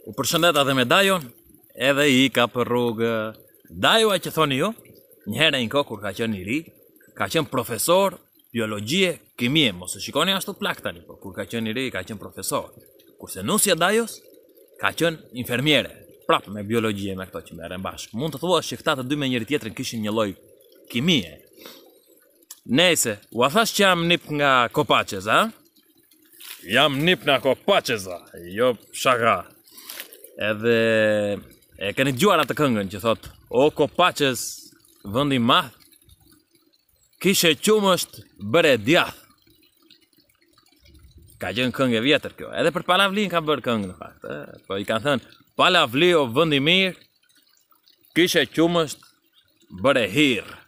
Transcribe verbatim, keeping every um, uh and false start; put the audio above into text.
U përshëndet edhe me Dajon, edhe i ka për rrugë. Dajo a që thoni ju, një herë një kohë kur ka qenë i ri, ka qenë profesor biologjie, kimie, mos e shikoni ashtu plak tani, po kur ka qenë i ri, ka qenë profesor. Kurse nusja Dajos ka qenë infermiere, prapë me biologjie me këto që merren bashkë. Mund të thuash që këta të dy me njëri tjetrin kishin një lloj kimie. Nejse, u a thash që jam nip nga Kopaqez, a? Jam nip nga Kopaqez, jo shaka. Edhe e keni dëgjuar atë këngën që thot o Kopaqez, vendi i madh, kishe qumësht bëre djath. Ka qenë këngë e vjetër kjo. Edhe për Palavlin ka bërë këngë në fakt, eh? Po i kanë thënë Palavli o vendi mirë, kishe qumësht bëre hirë.